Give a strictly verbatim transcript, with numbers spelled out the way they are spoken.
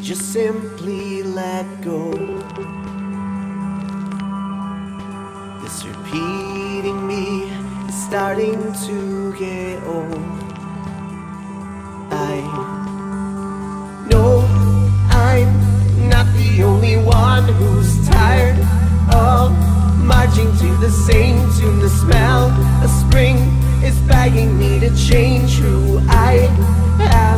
just simply let go. This repeating me is starting to get old. I know I'm not the only one who's tired of marching to the same tune. The smell of spring is begging me to change who I am.